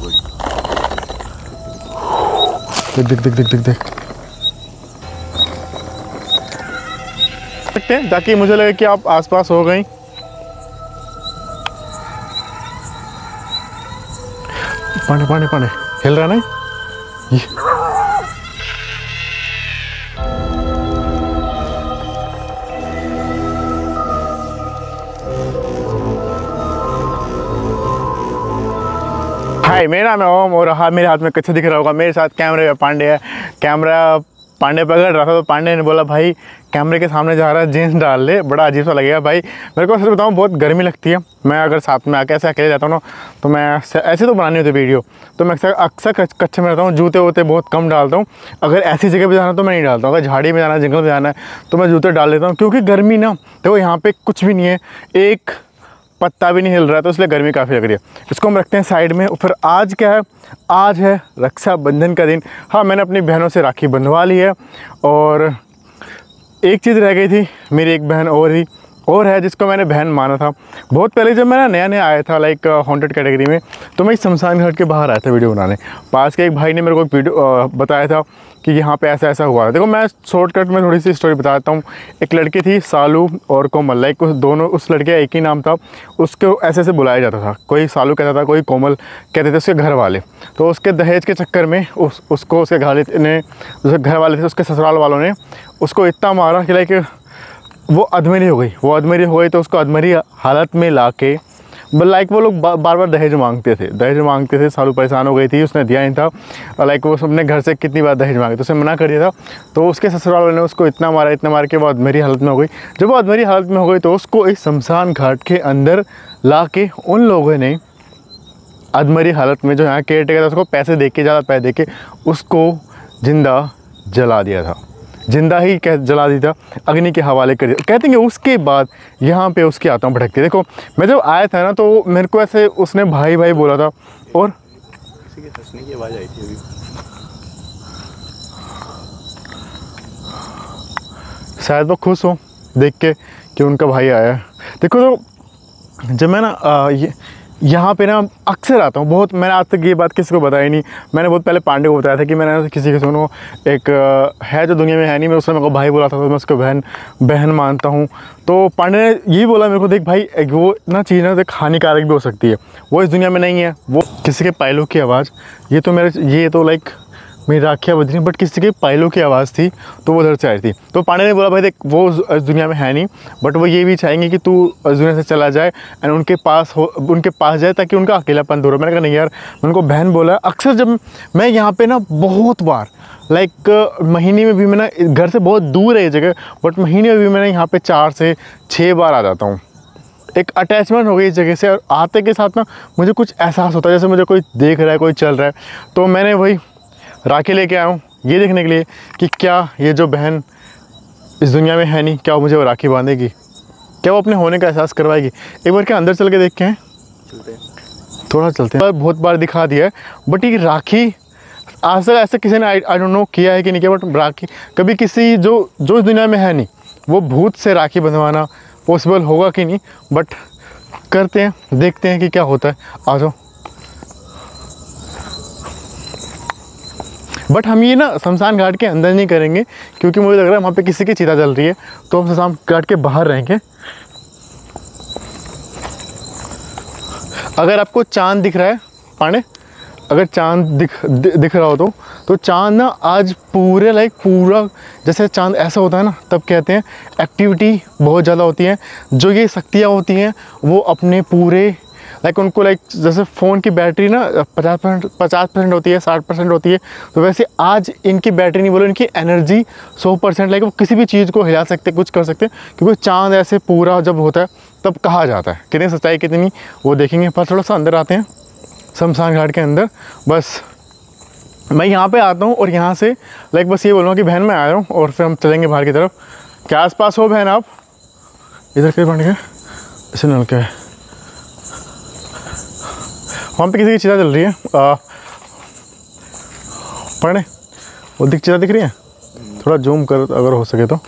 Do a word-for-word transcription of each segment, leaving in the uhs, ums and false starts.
देख देख देख देख देख देख सकते हैं ताकि मुझे लगे कि आप आसपास हो गई। पानी पानी पानी हिल रहा नहीं ये। हाय, मेरा नाम है ओम और हाँ मेरे हाथ में कच्चा दिख रहा होगा। मेरे साथ कैमरे पे पांडे है। कैमरा पांडे पकड़ रहा था तो पांडे ने बोला भाई कैमरे के सामने जा रहा है, जीन्स डाल ले, बड़ा अजीब सा लगेगा। भाई मेरे को सच बताऊँ बहुत गर्मी लगती है। मैं अगर साथ में आके ऐसे अकेले जाता हूँ ना तो मैं ऐसे तो बनानी होती वीडियो, तो मैं अक्सर कच्चे में रहता हूँ, जूते वूते बहुत कम डालता हूँ। अगर ऐसी जगह पे जाना तो मैं नहीं डालता हूँ। अगर झाड़ी में जाना है, जंगल में जाना है तो मैं जूते डाल लेता हूँ, क्योंकि गर्मी ना देखो यहाँ पे कुछ भी नहीं है, एक पत्ता भी नहीं हिल रहा है, तो इसलिए गर्मी काफ़ी लग रही है। इसको हम रखते हैं साइड में। फिर आज क्या है, आज है रक्षाबंधन का दिन। हाँ, मैंने अपनी बहनों से राखी बंधवा ली है और एक चीज़ रह गई थी, मेरी एक बहन और ही और है जिसको मैंने बहन माना था बहुत पहले। जब मैं नया नया आया था लाइक हॉन्टेड कैटेगरी में, तो मैं शमशान घाट के बाहर आया था वीडियो बनाने। पास के एक भाई ने मेरे को एक वीडियो बताया था कि यहाँ पे ऐसा ऐसा हुआ था। देखो मैं शॉर्टकट में थोड़ी सी स्टोरी बताता हूँ। एक लड़की थी सालू और कोमल, लाइक उस दोनों उस लड़के का एक ही नाम था। उसको ऐसे ऐसे बुलाया जाता था, कोई सालू कहता था, कोई कोमल कहते थे उसके घर वाले। तो उसके दहेज के चक्कर में उस उसको उसके घर ने उसके घर वाले थे, उसके ससुराल वालों ने उसको इतना मारा कि लाइक वो अधमरी हो गई। वो अधमरी हो गई तो उसको अधमरी हालत में ला के लाइक वो लोग बार बार दहेज मांगते थे दहेज मांगते थे सालू परेशान हो गई थी, उसने दिया नहीं था। लाइक वो अपने घर से कितनी बार दहेज मांगे तो उसने मना कर दिया था। तो उसके ससुराल वालों ने उसको इतना मारा इतना मार के वो अधमरी हालत में हो गई। जब वो अधमरी हालत में हो गई तो उसको इस शमशान घाट के अंदर ला के उन लोगों ने अधमरी हालत में, जो यहाँ केयर टेकर था, उसको पैसे दे के ज़्यादा पैसे दे के उसको जिंदा जला दिया था। जिंदा ही कह जला दिया था, अग्नि के हवाले कर दिया। कहते हैं कि उसके बाद यहाँ पे उसकी आत्मा भटकती। देखो मैं जब आया था ना तो मेरे को ऐसे उसने भाई भाई बोला था और किसी के हंसने की आवाज़ आई थी अभी। शायद वो खुश हो देख के कि उनका भाई आया है। देखो तो जब मैं ना आ, ये यहाँ पे ना अक्सर आता हूँ बहुत। मैंने आज तक ये बात किसी को बताई नहीं। मैंने बहुत पहले पांडे को बताया था कि मैंने किसी के सुनो एक है जो दुनिया में है नहीं, मैं उसने मेरे को भाई बोला था तो मैं उसको बहन बहन मानता हूँ। तो पांडे ने यही बोला मेरे को, देख भाई वो ना चीज़ ना देख हानिकारक भी हो सकती है, वो इस दुनिया में नहीं है। वो किसी के पायलों की आवाज़, ये तो मेरे ये तो लाइक मेरी राखियाँ बज रही, बट किसी के पायलों की आवाज़ थी तो वो उधर से आई थी। तो पांडे ने बोला भाई देख वो इस दुनिया में है नहीं, बट वो ये भी चाहेंगे कि तू इस दुनिया से चला जाए एंड उनके पास हो उनके पास जाए ताकि उनका अकेलापन दूर हो। मैंने कहा नहीं यार, मैं उनको बहन बोला। अक्सर जब मैं यहाँ पे ना बहुत बार लाइक महीने में भी मैं ना घर से बहुत दूर है ये जगह, बट महीने में भी मैं यहाँ पर चार से छः बार आ जाता हूँ। एक अटैचमेंट हो गई इस जगह से और आते के साथ ना मुझे कुछ एहसास होता है जैसे मुझे कोई देख रहा है, कोई चल रहा है। तो मैंने वही राखी लेके आया हूँ ये देखने के लिए कि क्या ये जो बहन इस दुनिया में है नहीं, क्या वो मुझे वो राखी बांधेगी, क्या वो अपने होने का एहसास करवाएगी। एक बार क्या अंदर चल के देखते हैं, चलते हैं थोड़ा चलते हैं। बहुत बार दिखा दिया है बट ये राखी आज तक ऐसा किसी ने आई डोंट नो किया है कि नहीं किया, बट राखी कभी किसी जो जो इस दुनिया में है नहीं वो भूत से राखी बंधवाना पॉसिबल होगा कि नहीं। बट करते हैं, देखते हैं कि क्या होता है। आ जाओ। बट हम ये ना शमशान घाट के अंदर नहीं करेंगे क्योंकि मुझे लग रहा है वहाँ पे किसी की चिता जल रही है, तो हम शमशान घाट के बाहर रहेंगे। अगर आपको चांद दिख रहा है पांडे, अगर चांद दिख दि, दिख रहा हो तो तो चांद ना आज पूरे लाइक पूरा जैसे चांद ऐसा होता है ना, तब कहते हैं एक्टिविटी बहुत ज़्यादा होती है। जो ये शक्तियाँ होती हैं वो अपने पूरे लाइक उनको लाइक जैसे फ़ोन की बैटरी ना पचास परसेंट पचास परसेंट होती है, साठ परसेंट होती है, तो वैसे आज इनकी बैटरी नहीं बोलो, इनकी एनर्जी सौ परसेंट लाइक वो किसी भी चीज़ को हिला सकते, कुछ कर सकते, क्योंकि चांद ऐसे पूरा जब होता है तब कहा जाता है। कितनी सच्चाई कितनी वो देखेंगे। पर थोड़ा सा अंदर आते हैं शमशान घाट के अंदर। बस मैं यहाँ पे आता हूँ और यहाँ से लाइक बस ये बोलूँगा कि बहन मैं आया हूँ और फिर हम चलेंगे बाहर की तरफ। क्या आस पास हो बहन आप? इधर के बन गए इसे नल के वहाँ पे किसी की चिता चल रही है। पढ़े वो दिख चिता दिख रही है, थोड़ा जूम कर अगर हो सके तो।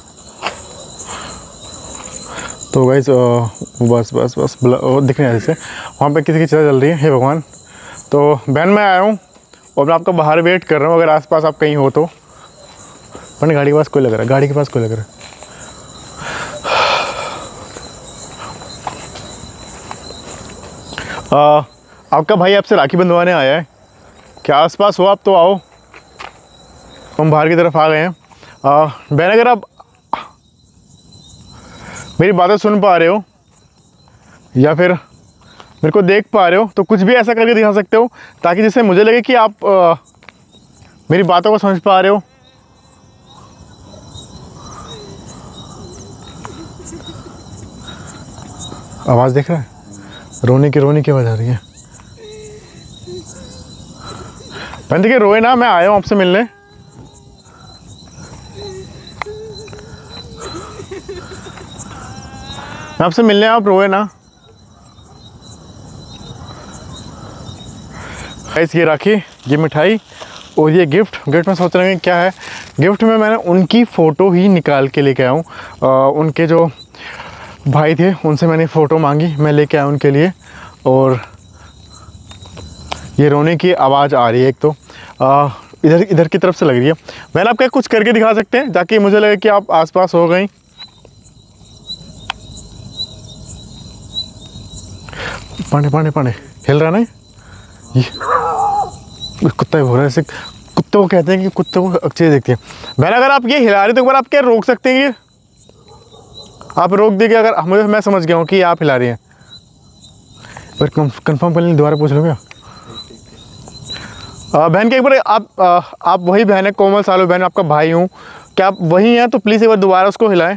तो गाइस बस बस बस दिख रही है जैसे वहाँ पे किसी की चिता चल रही है। हे भगवान तो बहन मैं आया हूँ और मैं आपका बाहर वेट कर रहा हूँ, अगर आसपास आप कहीं हो तो। पर गाड़ी के पास कोई लग रहा है, गाड़ी के पास कोई लग रहा है। आ, आपका भाई आपसे राखी बंधवाने आया है, क्या आसपास हो आप तो आओ। हम बाहर की तरफ आ गए हैं। बहन अगर आप मेरी बातें सुन पा रहे हो या फिर मेरे को देख पा रहे हो तो कुछ भी ऐसा करके दिखा सकते हो ताकि जिससे मुझे लगे कि आप आ, मेरी बातों को समझ पा रहे हो। आवाज़ देख रहा है, रोने की रोने की आवाज़ आ रही है। बहन देखिए रोए ना, मैं आया हूँ आपसे मिलने। मैं आपसे मिलने, आप रोए ना। गाइस ये राखी, ये मिठाई और ये गिफ्ट गिफ्ट में सोच रहे हैं क्या है। गिफ्ट में मैंने उनकी फ़ोटो ही निकाल के लेके आया हूँ। उनके जो भाई थे उनसे मैंने फ़ोटो मांगी, मैं लेके आया उनके लिए। और ये रोने की आवाज़ आ रही है एक तो आ, इधर इधर की तरफ से लग रही है। मैंने आप क्या कुछ करके दिखा सकते हैं ताकि मुझे लगे कि आप आसपास हो गई। पांडे पांडे पांडे हिल रहा है ना ये कुत्ता ही हो रहा है। ऐसे कुत्ते को कहते हैं कि कुत्ते को अच्छे देखती है। मैंने अगर आप ये हिला रहे तो एक बार आप क्या रोक सकते हैं? ये आप रोक देंगे अगर मुझे, मैं समझ गया हूँ कि आप हिला रही हैं। पर कंफर्म कर लें, दोबारा पूछ लो क्या बहन के एक बार आप आ, आप वही बहन है कोमल सालू बहन, आपका भाई हूँ, क्या आप वही हैं? तो प्लीज़ एक बार दोबारा उसको हिलाएं।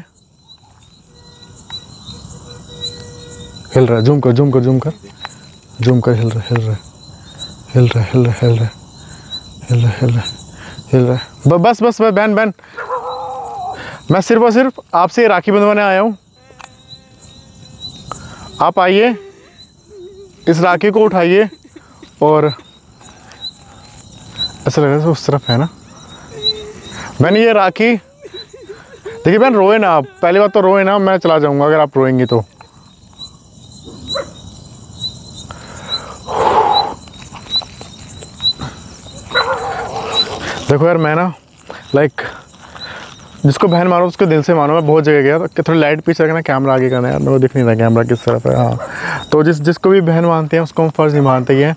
हिल रहा है, जूम कर जूम कर जूम कर जूम कर हिल रहा हिल रहा हिल रहा हिल रहा हिल रहा हिल रहा हिल रहा हिल रहा बस बस बस बहन बहन मैं सिर्फ और सिर्फ आपसे राखी बंधवाने आया हूँ। आप आइए, इस राखी को उठाइए और ऐसा लग रहा है उस तरफ है ना। मैंने ये राखी देखिए बहन, रोए ना आप, पहली बात तो रोए ना, मैं चला जाऊँगा अगर आप रोएंगी तो। देखो यार मैं ना लाइक जिसको बहन मानो उसको दिल से मानो। मैं बहुत जगह गया तो थोड़ी लाइट पीछे रखना, कैमरा आगे करना यार, मेरे को दिख नहीं रहा कैमरा किस तरफ है। हाँ तो जिस जिसको भी बहन मानते हैं उसको हम फ़र्ज़ नहीं मानते हैं।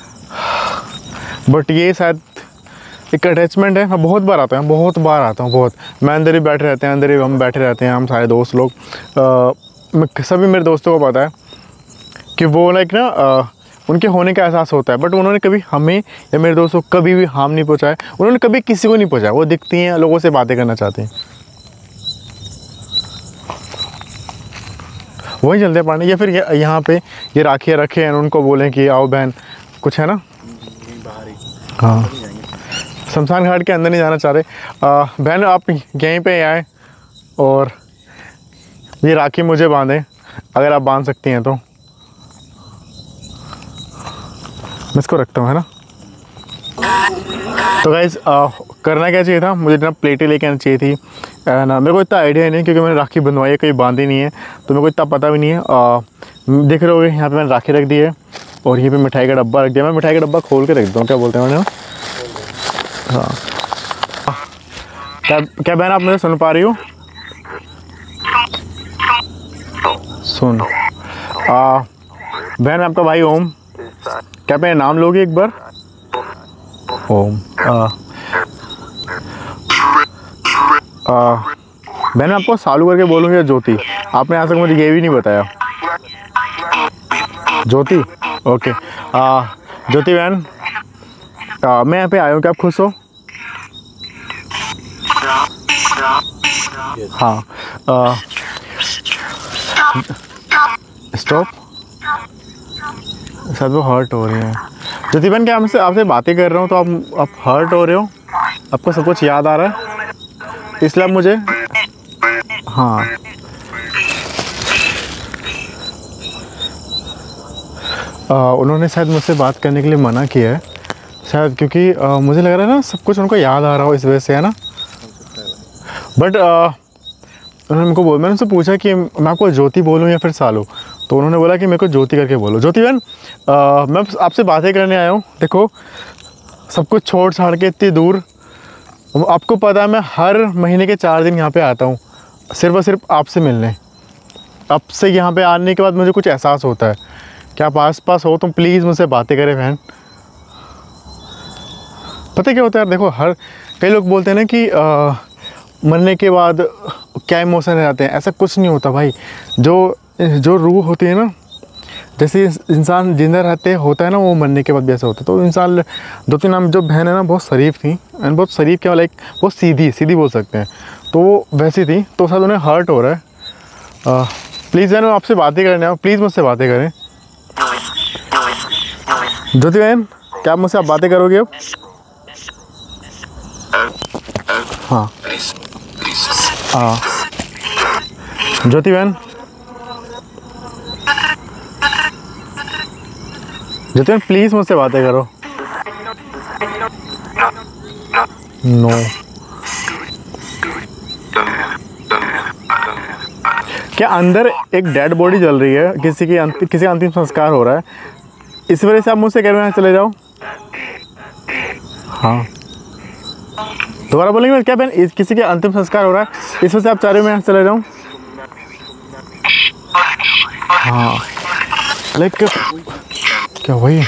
बट ये शायद एक अटैचमेंट है। मैं बहुत बार आता हूँ बहुत बार आता हूँ बहुत मैं अंदर ही बैठे रहते हैं, अंदर ही हम बैठे रहते हैं, हम सारे दोस्त लोग। मैं सभी मेरे दोस्तों को पता है कि वो लाइक ना आ, उनके होने का एहसास होता है, बट उन्होंने कभी हमें या मेरे दोस्तों को कभी भी हार्म नहीं पहुंचाया। उन्होंने कभी किसी को नहीं पहुंचाया। वो दिखती हैं, लोगों से बातें करना चाहते हैं, वही चलते पाने। या फिर यहाँ पे ये राखियाँ रखे हैं, उनको बोलें कि आओ बहन, कुछ है ना। हाँ शमशान घाट के अंदर नहीं जाना चाह रहे। बहन आप यहीं पे आए और ये राखी मुझे बांधें, अगर आप बांध सकती हैं तो। मैं इसको रखता हूँ है ना। तो गाइस करना क्या चाहिए था, मुझे इतना प्लेटें लेके आनी चाहिए थी ना। मेरे को इतना आइडिया नहीं है क्योंकि मैंने राखी बंधवाई है, कहीं बांधी नहीं है, तो मेरे को इतना पता भी नहीं है। आ, देख रहे होगे यहाँ पे मैंने राखी रख दी है और ये पे मिठाई का डब्बा रख दिया। मैं मिठाई का डब्बा खोल के रख देता हूँ, क्या बोलते हैं मैंने। हाँ क्या क्या बहन आप मुझे सुन पा रही हो? सुन आ, बहन आपका भाई ओम, क्या मेरा नाम लोगे एक बार? ओम। आ, आ, बहन आपको सालू करके बोलूँगी या ज्योति? आपने आज तक मुझे ये भी नहीं बताया। ज्योति, ओके। आ, ज्योति बहन आ, मैं यहाँ पे आया हूँ, क्या आप खुश हो? हाँ स्टॉप, शायद वो हर्ट हो रही हैं। ज्योति बहन क्या हमसे आपसे बातें कर रहा हूँ तो आप आप हर्ट हो रहे हो? आपको सब कुछ याद आ रहा है इसलिए आप मुझे, हाँ आ, उन्होंने शायद मुझसे बात करने के लिए मना किया है शायद, क्योंकि आ, मुझे लग रहा है ना सब कुछ उनको याद आ रहा हो इस वजह से, है ना। बट उन्होंने उनको बोल मैंने उनसे पूछा कि मैं आपको ज्योति बोलूँ या फिर सालू, तो उन्होंने बोला कि मेरे को ज्योति करके बोलो। ज्योति बहन, अ, मैं आपसे बातें करने आया हूँ। देखो सब कुछ छोड़ छाड़ के इतनी दूर, आपको पता है मैं हर महीने के चार दिन यहाँ पे आता हूँ सिर्फ और सिर्फ आपसे मिलने। अब से यहाँ पे आने के बाद मुझे कुछ एहसास होता है कि आप आस पास हो तो प्लीज़ मुझसे बातें करें बहन। पता क्या होता है यार, देखो हर कई लोग बोलते हैं ना कि आ, मरने के बाद क्या इमोशन रह जाते हैं, ऐसा कुछ नहीं होता भाई। जो जो रूह होती है ना, जैसे इंसान जिंदा रहते होता है ना, वो मरने के बाद भी ऐसा होता है। तो इंसान दो तीन नाम जो बहन है ना बहुत शरीफ थी, एंड बहुत शरीफ क्या लाइक बहुत सीधी सीधी बोल सकते हैं, तो वो वैसी थी। तो शायद उन्हें हर्ट हो रहा है। प्लीज़ बहन, आपसे बातें करने आओ, प्लीज़ मुझसे बातें करें। ज्योति बहन, क्या आप मुझसे आप बातें करोगे अब? हाँ हाँ ज्योति बहन, ज्योति बहन प्लीज़ मुझसे बातें करो। नो क्या अंदर एक डेड बॉडी जल रही है, किसी की अंत, किसी का अंतिम संस्कार हो रहा है, इस वजह से आप मुझसे कह रहे हैं चले जाओ? हाँ दोबारा बोलेंगे मैं क्या बहन? इस किसी के अंतिम संस्कार हो रहा है, इस वजह से आप चाह रहे हो मैं यहाँ चले जाऊँ? हाँ लाइक क्या वही?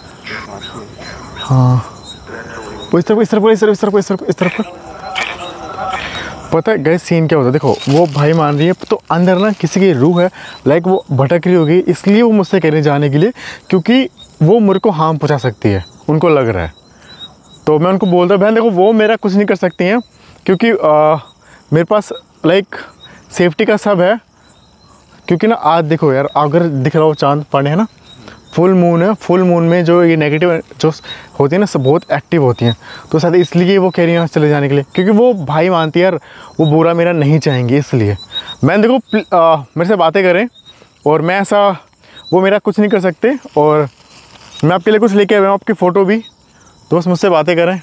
हाँ वो इस तरफ इस तरफ इस तरफ इस तरफ इस तरफ इस तरफ पता है गए सीन क्या होता है? देखो वो भाई मान रही है तो अंदर ना किसी की रूह है, लाइक वो भटक रही होगी, इसलिए वो मुझसे कह रही जाने के लिए, क्योंकि वो मेरे को हार्म पहुंचा सकती है, उनको लग रहा है। तो मैं उनको बोलता बहन देखो वो मेरा कुछ नहीं कर सकती हैं, क्योंकि आ, मेरे पास लाइक सेफ्टी का सब है। क्योंकि ना आज देखो यार, अगर दिख रहा हो चांद पानी है ना, फुल मून है, फुल मून में जो ये नेगेटिव जो होती है ना सब बहुत एक्टिव होती हैं। तो शायद इसलिए वो कह रही है चले जाने के लिए, क्योंकि वो भाई मानती है यार, वो बुरा मेरा नहीं चाहेंगे। इसलिए मैं देखो आ, मेरे से बातें करें, और मैं ऐसा वो मेरा कुछ नहीं कर सकते, और मैं आपके लिए कुछ लेके आया हूँ, आपकी फ़ोटो भी। तो बस मुझसे बातें करें,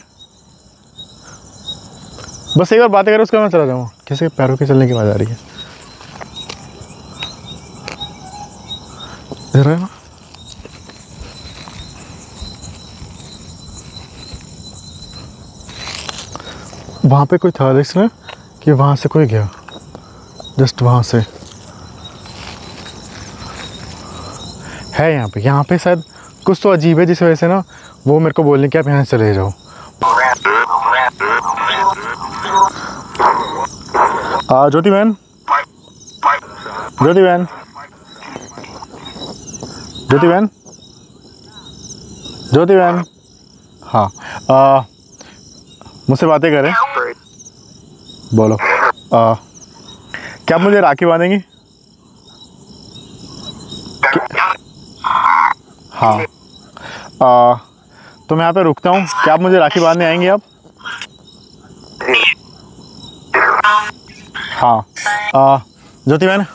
बस एक बार बातें करें, उसके बाद मैं चला जाऊँगा। किसी के पैरों के चलने की आवाज़ आ रही है, इधर है ना? वहाँ पे कोई था इसमें कि वहाँ से कोई गया, जस्ट वहाँ से है यहाँ पे। यहाँ पे शायद कुछ तो अजीब है, जिस वजह से ना वो मेरे को बोलने कि आप यहाँ से चले जाओ। ज्योति बहन, ज्योति बहन, ज्योति बहन, ज्योति बहन, हाँ आ, मुझसे बातें करें, बोलो। आ, क्या आप मुझे राखी बांधेंगी? हाँ आ, तो मैं यहाँ पे रुकता हूँ, क्या आप मुझे राखी बांधने आएंगे आप? हाँ आ, ज्योति बहन,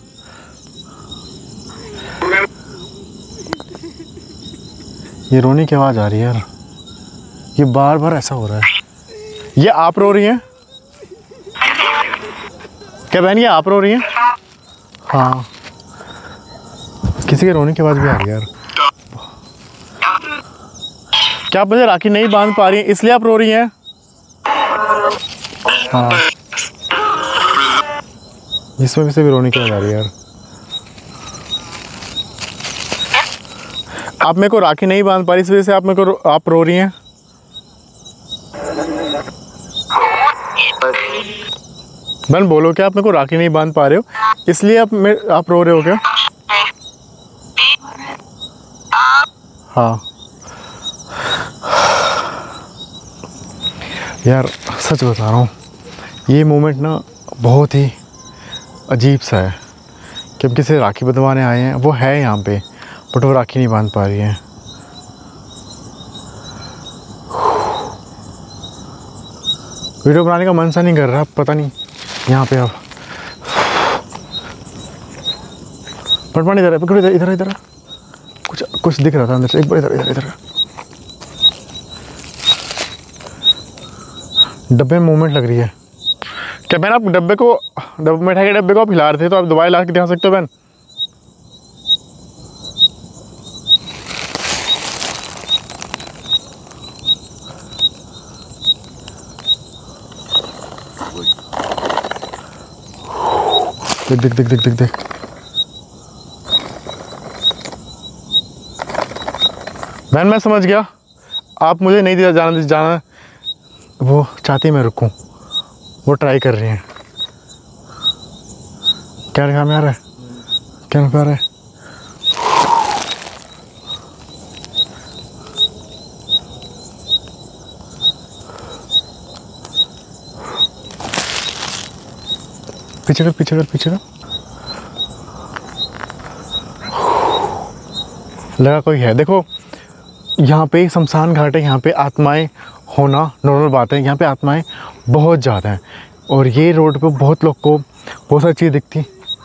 ये रोने की आवाज़ आ रही है यार, ये बार बार ऐसा हो रहा है। ये आप रो रही हैं क्या बहन? ये आप रो रही हैं? हाँ किसी के रोने की आवाज़ भी आ रही है यार। क्या आप मुझे राखी नहीं बांध पा रही हैं इसलिए आप रो रही हैं? हाँ इसमें भी से भी रोने की आवाज़ आ रही है यार। आप मेरे को राखी नहीं बांध पा रही, इस वजह से आप मेरे को आप रो रही हैं? बहन बोलो, क्या आप मेरे को राखी नहीं बांध पा रहे हो इसलिए आप मेरे आप रो रहे हो क्या? हाँ यार सच बता रहा हूँ, ये मोमेंट ना बहुत ही अजीब सा है कि हम किसी राखी बंधवाने आए हैं, वो है यहाँ पे बट वो राखी नहीं बांध पा रही है। वीडियो बनाने का मन सा नहीं कर रहा, पता नहीं यहाँ पे अब पटवानी इधर है, इधर इधर इधर कुछ कुछ दिख रहा था अंदर से, एक बार इधर इधर इधर डब्बे में मूवमेंट लग रही है। क्या बहन आप डब्बे को डब्बे मिठाई के डब्बे को आप हिला रहे थे, तो आप दोबारा ला के दिखा सकते हो बहन? देख देख देख देख देख देख बहन मैं समझ गया, आप मुझे नहीं दिया जाना जाना वो चाहती मैं रुकूं, वो ट्राई कर रही हैं। क्या लिखा में आ रहा है, क्या लिखा आ रहा है? पीछे कर पीछे कर पीछे कर। लगा कोई है। देखो यहाँ पे एक शमशान घाट है, यहाँ पे आत्माएं होना नॉर्मल बात है। यहाँ पे आत्माएं बहुत ज़्यादा हैं और ये रोड पे बहुत लोग को बहुत सारी चीज़ दिखती।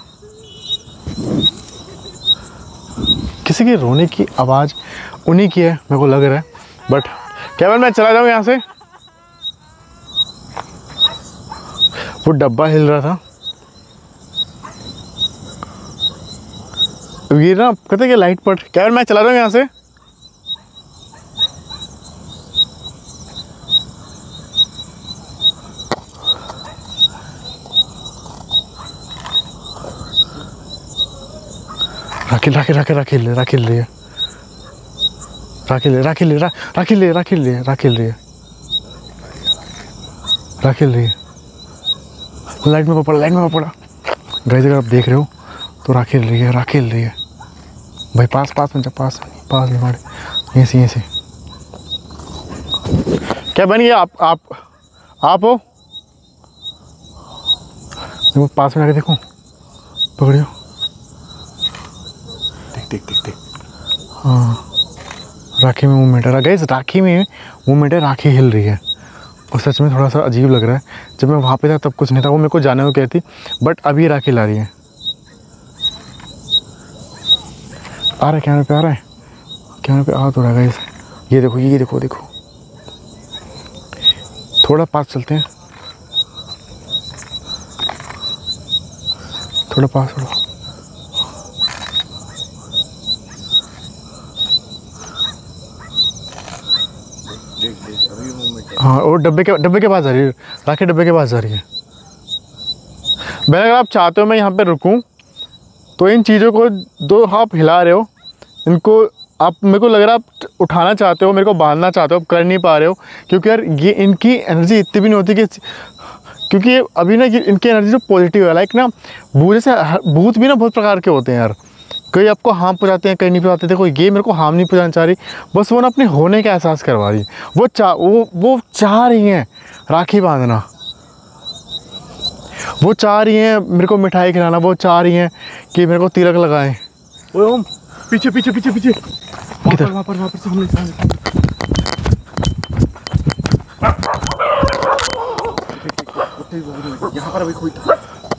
किसी के रोने की आवाज़ उन्हीं की है मेरे को लग रहा है। बट केवल मैं चला जाऊँ यहाँ से। वो डब्बा हिल रहा था, ये ना कहते कि लाइट पट। केवल मैं चला जाऊँ यहाँ से। राखिल राखिल राखिल राखिल ले राखिल ले राखिल ले राखिल ले राखिल ले राखिल ले राखिल ले राखिल ले लाइट में पड़ा, लाइट में पड़ा। गाइस अगर आप देख रहे हो तो राखिल रही है, राखिल रही है भाई। पास पास में जा, पास पास में मारे यहीं से यहीं से। क्या बन गया? आप आप आप हो? देखो पास में आके देखो, पकड़ियो। देख देख देख देख। हाँ राखी में मूवमेंट है गाइस, राखी में मूवमेंट है, राखी हिल रही है। और सच में थोड़ा सा अजीब लग रहा है। जब मैं वहाँ पे था तब कुछ नहीं था, वो मेरे को जाने को कहती, बट अभी राखी ला रही है। आ रहा है कैमरे पे, आ रहा है कैमरे पे, आ तो रहा है गाइस। ये देखो ये देखो देखो, थोड़ा पास चलते हैं, थोड़ा पास हो। हाँ और डब्बे के डब्बे के पास जा रही है राखी, डब्बे के पास जा रही है। मैं अगर आप चाहते हो मैं यहाँ पे रुकूं तो इन चीज़ों को दो आप हिला रहे हो, इनको आप मेरे को लग रहा है आप उठाना चाहते हो, मेरे को बांधना चाहते हो, आप कर नहीं पा रहे हो। क्योंकि यार ये इनकी एनर्जी इतनी भी नहीं होती कि, क्योंकि ये अभी ना इनकी एनर्जी जो पॉजिटिव है, लाइक ना भूत से भूत भी ना बहुत प्रकार के होते हैं यार। कई आपको हार्म पहुँचाते हैं, कई नहीं पहुँचाते। देखो ये मेरे को हार्म नहीं पहुँचाना चाह रही, बस वो ना अपने होने का एहसास करवा रही। वो चाह वो वो चाह रही हैं राखी बांधना, वो चाह रही हैं मेरे को मिठाई खिलाना, वो चाह रही हैं कि मेरे को तिलक लगाएं। ओए ओम पीछे पीछे पीछे पीछे किधर? वहाँ पर वहाँ पर सामने सामने। यहाँ पर अभी कोई था।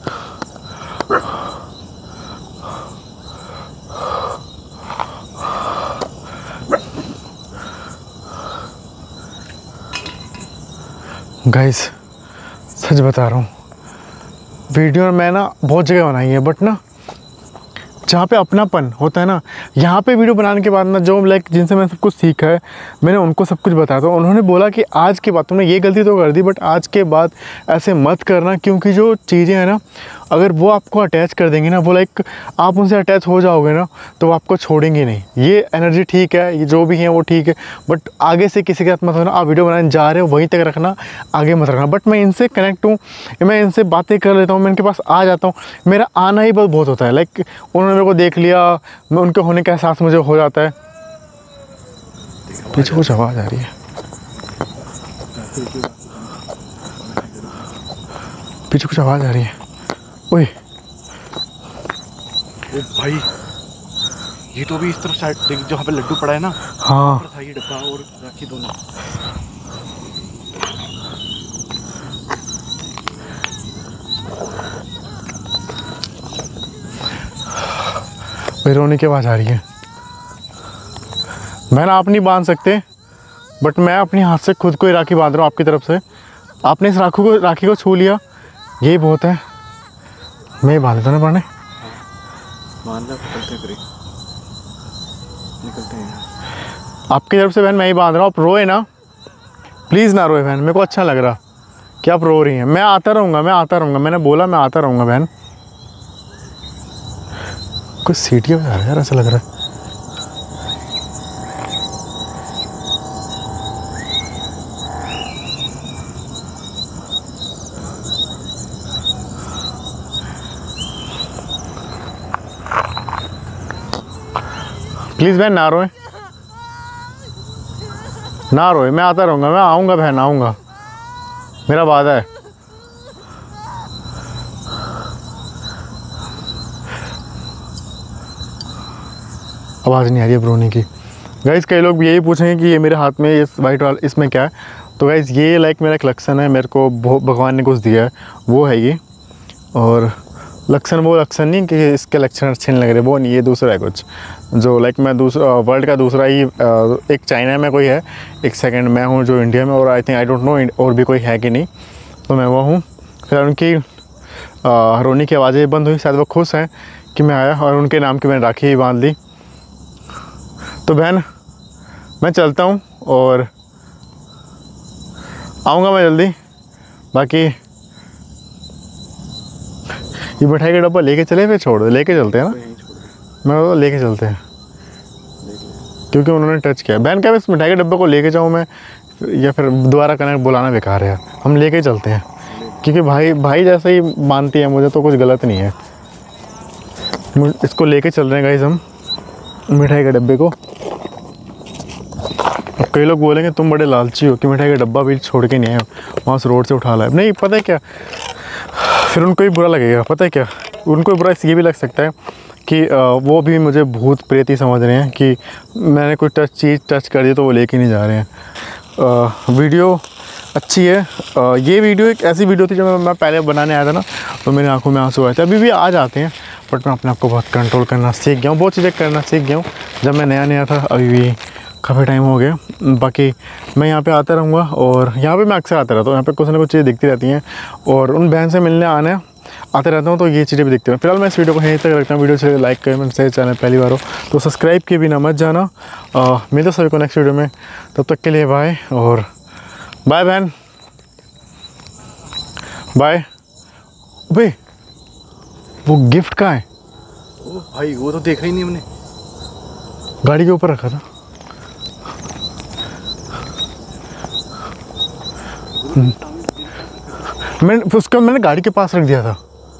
गाइस सच बता रहा हूँ, वीडियो मैं ना बहुत जगह बनाई है, बट ना जहाँ पे अपनापन होता है ना, यहाँ पे वीडियो बनाने के बाद ना जो लाइक जिनसे मैंने सब कुछ सीखा है, मैंने उनको सब कुछ बताया। तो उन्होंने बोला कि आज के बाद तुमने ये गलती तो कर दी, बट आज के बाद ऐसे मत करना, क्योंकि जो चीज़ें हैं ना अगर वो आपको अटैच कर देंगी ना, वो लाइक आप उनसे अटैच हो जाओगे ना तो वो आपको छोड़ेंगे नहीं। ये एनर्जी ठीक है, ये जो भी है वो ठीक है, बट आगे से किसी के साथ मत होना। आप वीडियो बनाने जा रहे हो वहीं तक रखना, आगे मत रखना। बट मैं इनसे कनेक्ट हूँ, मैं इनसे बातें कर लेता हूँ, मैं इनके पास आ जाता हूँ, मेरा आना ही बहुत बहुत होता है। लाइक उन्होंने मेरे को देख लिया, मैं उनके होने का एहसास मुझे हो जाता है। पीछे कुछ आवाज़ आ रही है, पीछे कुछ आवाज़ आ रही है। ओए ओ भाई, ये तो भी इस तरफ साइड देख, जहाँ पे लड्डू पड़ा है ना, हाँ था ये डब्बा और राखी दोनों। भाई रोने की आवाज़ आ रही है। मैं ना आप नहीं बांध सकते, बट मैं अपने हाथ से खुद को ही राखी बांध रहा हूँ आपकी तरफ से। आपने इस राखी को राखी को छू लिया, यही बहुत है। मैं बांध देता ना पड़ने, मान लो निकलते करें, निकलते हैं आपकी तरफ से बहन मैं ही बांध रहा हूँ। आप रोए ना, प्लीज़ ना रोए बहन, मेरे को अच्छा लग रहा कि आप रो रही हैं। मैं आता रहूँगा, मैं आता रहूँगा, मैंने बोला मैं आता रहूँगा बहन। कुछ सीटियाँ बजा रहा है यार, ऐसा लग रहा है। प्लीज़ बहन ना रोए, ना रोए, मैं आता रहूँगा, मैं आऊँगा बहन, आऊँगा, मेरा वादा है। आवाज़ नहीं आ रही है रोने की। गाइस कई लोग यही पूछेंगे कि ये मेरे हाथ में इस वाइट वाला इसमें क्या है। तो गाइस ये लाइक मेरा एक लक्षण है, मेरे को भगवान ने कुछ दिया है, वो है ये। और लक्षण वो लक्षण नहीं कि इसके लक्षण अच्छे नहीं लग रहे, वो नहीं, ये दूसरा है कुछ जो लाइक मैं दूसरा वर्ल्ड का दूसरा ही, एक चाइना में कोई है, एक सेकंड मैं हूँ जो इंडिया में, और I think I don't know और भी कोई है कि नहीं, तो मैं वो हूँ। फिर उनकी रोने की आवाज़ें बंद हुई, शायद वो खुश हैं कि मैं आया, और उनके नाम की मैंने राखी बांध ली। तो बहन मैं चलता हूँ और आऊँगा मैं जल्दी। बाकी ये मिठाई का डब्बा लेके चले, फिर छोड़ दे, लेके चलते हैं ना, मैं वो लेके चलते हैं क्योंकि उन्होंने टच किया। बहन क्या इस मिठाई के डब्बे को लेके जाऊँ मैं, या फिर दोबारा कनेक्ट बुलाना बेकार है, हम लेके चलते हैं क्योंकि भाई भाई जैसा ही मानती है मुझे, तो कुछ गलत नहीं है। इसको लेके चल रहे हैं गाइस हम मिठाई के डब्बे को। अब कई लोग बोलेंगे तुम बड़े लालची हो कि मिठाई का डब्बा भी छोड़ के नहीं आए, वहाँ से रोड से उठा लाए। नहीं, पता है क्या, फिर उनको ही बुरा लगेगा। पता है क्या, उनको ही बुरा ये भी लग सकता है कि वो भी मुझे भूत प्रेत ही समझ रहे हैं कि मैंने कोई टच चीज़ टच कर दी तो वो लेके नहीं जा रहे हैं। आ, वीडियो अच्छी है। आ, ये वीडियो एक ऐसी वीडियो थी जब मैं पहले बनाने आया था ना, तो मेरी आंखों में आंसू आए थे। अभी भी आ जाते हैं, बट मैं अपने आप को बहुत कंट्रोल करना सीख गया हूँ, बहुत चीज़ें करना सीख गया हूँ। जब मैं नया नया था, अभी भी काफ़ी टाइम हो गया। बाकी मैं यहाँ पे आता रहूँगा, और यहाँ पे मैं अक्सर आता रहता हूँ, यहाँ पे कुछ ना कुछ चीज़ें दिखती रहती हैं, और उन बहन से मिलने आने आते रहता हूँ, तो ये चीज़ें भी दिखती हैं। फिलहाल मैं इस वीडियो को यहीं तक रखता हूँ। वीडियो से लाइक करें, मेरे चैनल पहली बार हो तो सब्सक्राइब किए बिना मत जाना। मिलते सभी को नेक्स्ट वीडियो में, तब तक के लिए बाय, और बाय बहन, बाय। भाई वो गिफ्ट कहाँ है? ओ भाई वो तो देखा ही नहीं हमने, गाड़ी के ऊपर रखा था। मैंने उसका मैंने गाड़ी के पास रख दिया था।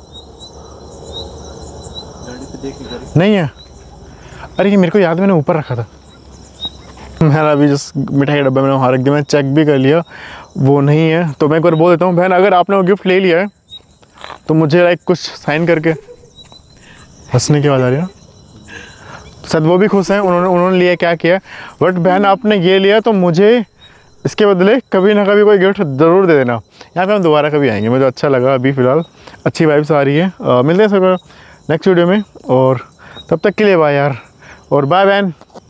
गाड़ी पे देख गाड़ी नहीं है, अरे ये मेरे को याद, मैंने ऊपर रखा था। मैंने अभी जिस मिठाई का डब्बा मैंने वहाँ रख दिया, मैंने चेक भी कर लिया, वो नहीं है। तो मैं एक बार बोल देता हूँ, बहन अगर आपने वो गिफ्ट ले लिया है तो मुझे लाइक कुछ साइन करके, हंसने की आवाज़ आ रही है ना, शायद वो भी खुश हैं, उन्होंने उन्होंने लिया क्या किया। बट बहन आपने ये लिया तो मुझे इसके बदले कभी ना कभी कोई गिफ्ट ज़रूर दे देना। यहाँ पे हम दोबारा कभी आएंगे, मुझे अच्छा लगा। अभी फ़िलहाल अच्छी वाइब्स आ रही है। आ, मिलते हैं सर नेक्स्ट वीडियो में, और तब तक के लिए बाय यार, और बाय बहन।